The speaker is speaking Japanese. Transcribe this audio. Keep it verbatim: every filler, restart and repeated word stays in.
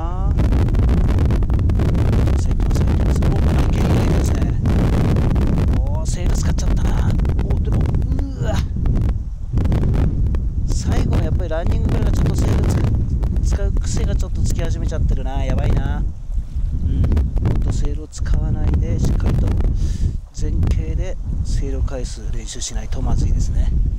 な。セールます、セールます。お、ラッキーですね。おー、セール使っちゃったな。お、でも、うわ。最後のやっぱりランニングぐらいがちょっとセール使う、使う癖がちょっとつき始めちゃってるな。やばいな。うん。もっとセールを使わないで、しっかりと前傾でセールを返す練習しないとまずいですね。